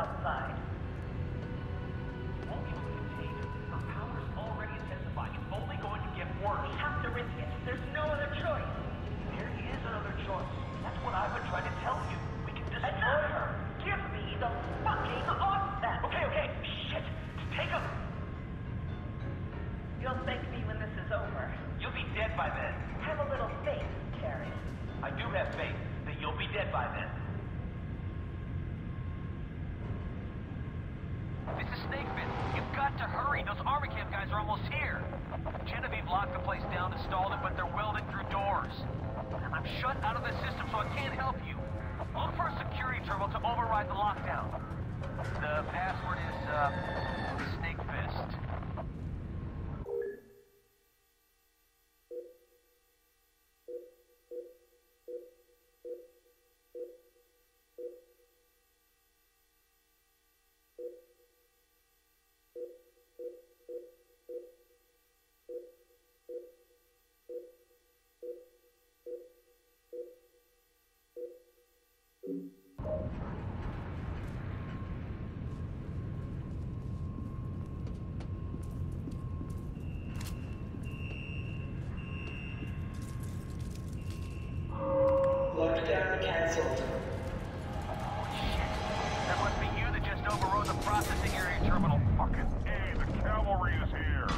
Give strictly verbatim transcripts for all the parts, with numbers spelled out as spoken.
outside. Won't be able to contain it. Her power's already intensified. It's only going to get worse. We have to risk it. There's no other choice. There is another choice. That's what I've been trying to tell you. We can destroy Enough! her. Give me the fucking offset! Okay, okay. Shit. Take him. You'll thank me when this is over. You'll be dead by then. Have a little faith, Terry. I do have faith that you'll be dead by then. This is Snakefin. You've got to hurry. Those armor camp guys are almost here. Genevieve locked the place down and stalled it, but they're welding through doors. I'm shut out of the system, so I can't help you. Look for a security terminal to override the lockdown. The password is, uh, Snakefist. Lockdown cancelled. Shit. That must be you that just overrode the processing area terminal. Fucking A, the cavalry is here.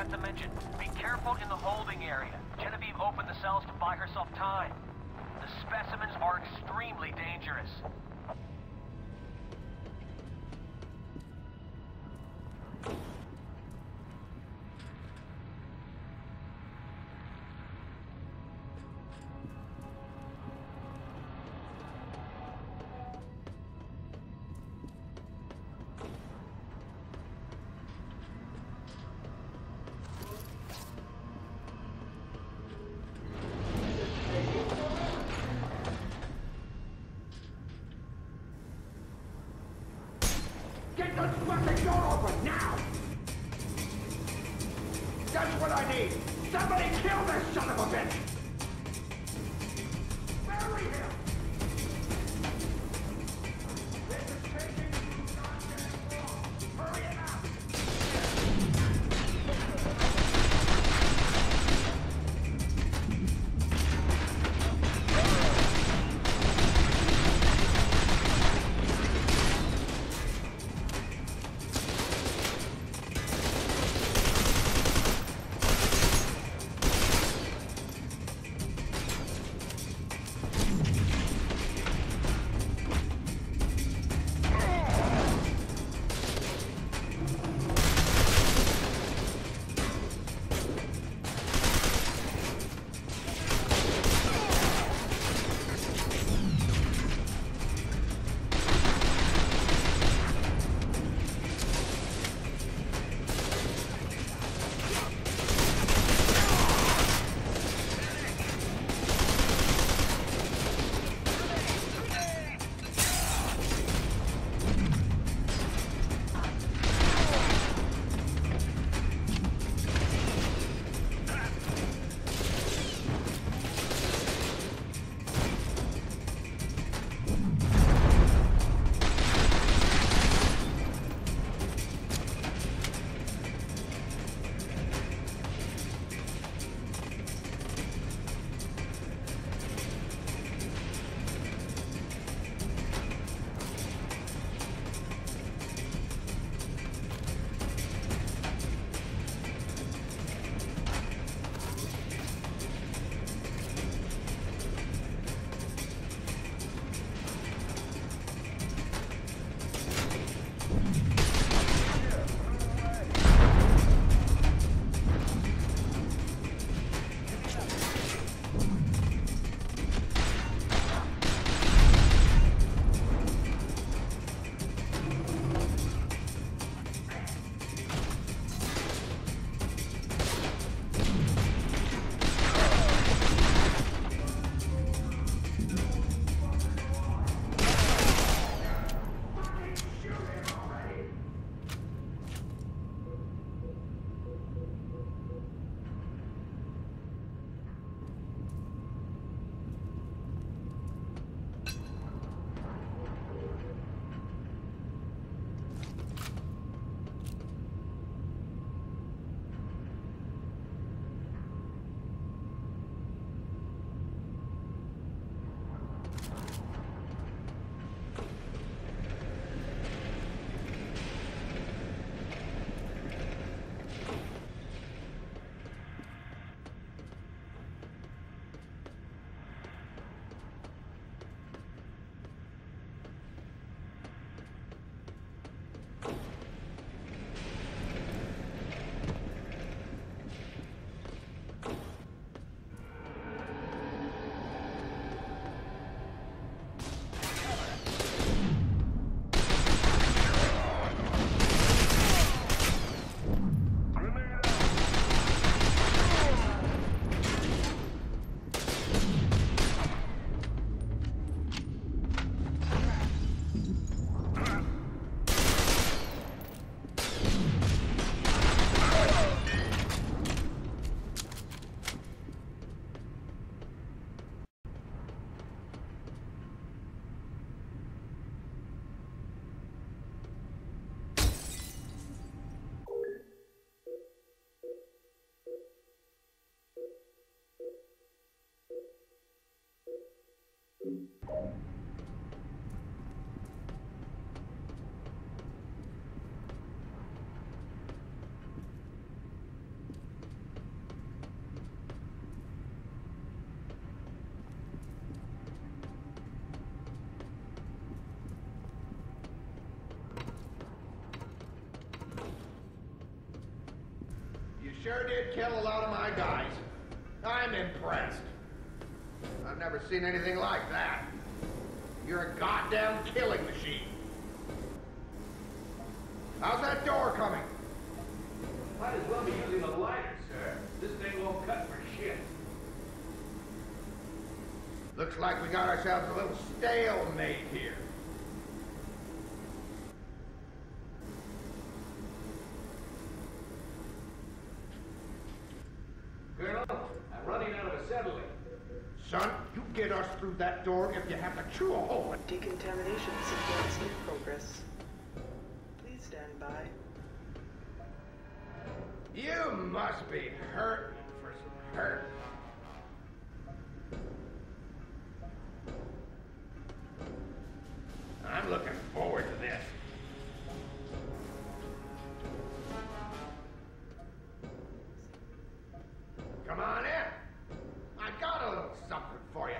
forgot to mention, be careful in the holding area. Genevieve opened the cells to buy herself time. The specimens are extremely dangerous. Get the fucking door open, now! That's what I need! Somebody kill this son of a bitch! Bury him! This is taking too goddamn long! Hurry it up! sure did kill a lot of my guys. I'm impressed. I've never seen anything like that. You're a goddamn killing machine. How's that door coming? Might as well be using a lighter, sir. This thing won't cut for shit. Looks like we got ourselves a little stalemate here. Colonel, I'm running out of acetylene. Son, you get us through that door if you have to chew a hole in it. Decontamination sequence in progress. Please stand by. You must be hurting for some hurt. I'm looking forward to this. Come on in. I got a little something for you.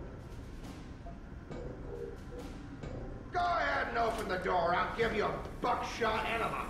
Go ahead and open the door. I'll give you a buckshot enema.